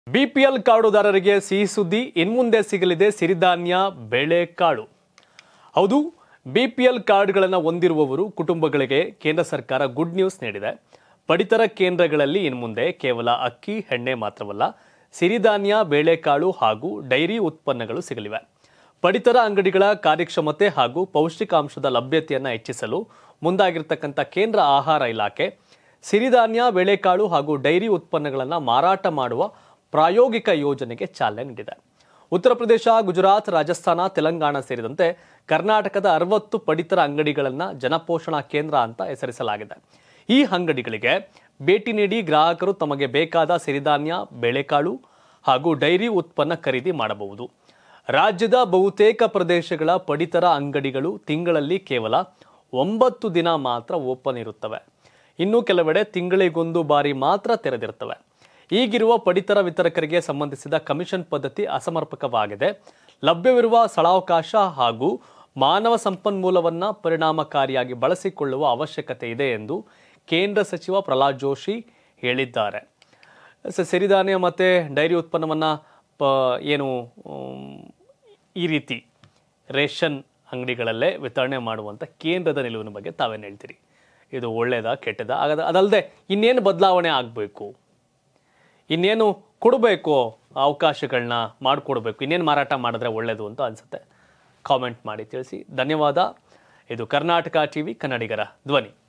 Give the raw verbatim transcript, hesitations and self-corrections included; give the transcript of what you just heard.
BPL ಕಾರ್ಡುದಾರರಿಗೆ ಸಿಹಿ ಸುದ್ದಿ, ಇನ್ಮುಂದೆ ಸಿಗಲಿದೆ ಸಿರಿಧಾನ್ಯ ಬೇಳೆಕಾಳು. ಹೌದು, ಬಿಪಿಎಲ್ ಕಾರ್ಡ್ಗಳನ್ನು ಹೊಂದಿರುವವರು ಕುಟುಂಬಗಳಿಗೆ ಕೇಂದ್ರ ಸರ್ಕಾರ ಗುಡ್ ನ್ಯೂಸ್ ನೀಡಿದೆ. ಪಡಿತರ ಕೇಂದ್ರಗಳಲ್ಲಿ ಇನ್ಮುಂದೆ ಕೇವಲ ಅಕ್ಕಿ, ಎಣ್ಣೆ ಮಾತ್ರವಲ್ಲ, ಸಿರಿಧಾನ್ಯ, ಬೇಳೆಕಾಳು ಹಾಗೂ ಡೈರಿ ಉತ್ಪನ್ನಗಳು ಸಿಗಲಿವೆ. ಪಡಿತರ ಅಂಗಡಿಗಳ ಕಾರ್ಯಕ್ಷಮತೆ ಹಾಗೂ ಪೌಷ್ಟಿಕಾಂಶದ ಲಭ್ಯತೆಯನ್ನು ಹೆಚ್ಚಿಸಲು ಮುಂದಾಗಿರತಕ್ಕಂಥ ಕೇಂದ್ರ ಆಹಾರ ಇಲಾಖೆ ಸಿರಿಧಾನ್ಯ, ಬೇಳೆಕಾಳು ಹಾಗೂ ಡೈರಿ ಉತ್ಪನ್ನಗಳನ್ನು ಮಾರಾಟ ಮಾಡುವ ಪ್ರಾಯೋಗಿಕ ಯೋಜನೆಗೆ ಚಾಲನೆ ನೀಡಿದೆ. ಉತ್ತರ ಪ್ರದೇಶ, ಗುಜರಾತ್, ರಾಜಸ್ಥಾನ, ತೆಲಂಗಾಣ ಸೇರಿದಂತೆ ಕರ್ನಾಟಕದ ಅರವತ್ತು ಪಡಿತರ ಅಂಗಡಿಗಳನ್ನು ಜನಪೋಷಣಾ ಕೇಂದ್ರ ಅಂತ ಹೆಸರಿಸಲಾಗಿದೆ. ಈ ಅಂಗಡಿಗಳಿಗೆ ಭೇಟಿ ನೀಡಿ ಗ್ರಾಹಕರು ತಮಗೆ ಬೇಕಾದ ಸಿರಿಧಾನ್ಯ, ಬೇಳೆಕಾಳು ಹಾಗೂ ಡೈರಿ ಉತ್ಪನ್ನ ಖರೀದಿ ಮಾಡಬಹುದು. ರಾಜ್ಯದ ಬಹುತೇಕ ಪ್ರದೇಶಗಳ ಪಡಿತರ ಅಂಗಡಿಗಳು ತಿಂಗಳಲ್ಲಿ ಕೇವಲ ಒಂಬತ್ತು ದಿನ ಮಾತ್ರ ಓಪನ್ ಇರುತ್ತವೆ. ಇನ್ನು ಕೆಲವೆಡೆ ತಿಂಗಳಿಗೊಂದು ಬಾರಿ ಮಾತ್ರ ತೆರೆದಿರುತ್ತವೆ. ಈಗಿರುವ ಪಡಿತರ ವಿತರಕರಿಗೆ ಸಂಬಂಧಿಸಿದ ಕಮಿಷನ್ ಪದ್ಧತಿ ಅಸಮರ್ಪಕವಾಗಿದೆ. ಲಭ್ಯವಿರುವ ಸ್ಥಳಾವಕಾಶ ಹಾಗೂ ಮಾನವ ಸಂಪನ್ಮೂಲವನ್ನು ಪರಿಣಾಮಕಾರಿಯಾಗಿ ಬಳಸಿಕೊಳ್ಳುವ ಅವಶ್ಯಕತೆ ಇದೆ ಎಂದು ಕೇಂದ್ರ ಸಚಿವ ಪ್ರಹ್ಲಾದ್ ಜೋಶಿ ಹೇಳಿದ್ದಾರೆ. ಸಿರಿಧಾನ್ಯ ಮತ್ತು ಡೈರಿ ಉತ್ಪನ್ನವನ್ನು ಏನು ಈ ರೀತಿ ರೇಷನ್ ಅಂಗಡಿಗಳಲ್ಲೇ ವಿತರಣೆ ಮಾಡುವಂಥ ಕೇಂದ್ರದ ನಿಲುವಿನ ಬಗ್ಗೆ ತಾವೇನು ಹೇಳ್ತೀರಿ? ಇದು ಒಳ್ಳೆಯದಾ, ಕೆಟ್ಟದಾ? ಹಾಗಾದ್ರೆ ಅದಲ್ಲದೆ ಇನ್ನೇನು ಬದಲಾವಣೆ ಆಗಬೇಕು, ಇನ್ನೇನು ಕೊಡಬೇಕು, ಅವಕಾಶಗಳನ್ನ ಮಾಡಿಕೊಡ್ಬೇಕು, ಇನ್ನೇನು ಮಾರಾಟ ಮಾಡಿದ್ರೆ ಒಳ್ಳೆಯದು ಅಂತ ಅನಿಸುತ್ತೆ? ಕಾಮೆಂಟ್ ಮಾಡಿ ತಿಳಿಸಿ. ಧನ್ಯವಾದ. ಇದು ಕರ್ನಾಟಕ ಟಿವಿ, ಕನ್ನಡಿಗರ ಧ್ವನಿ.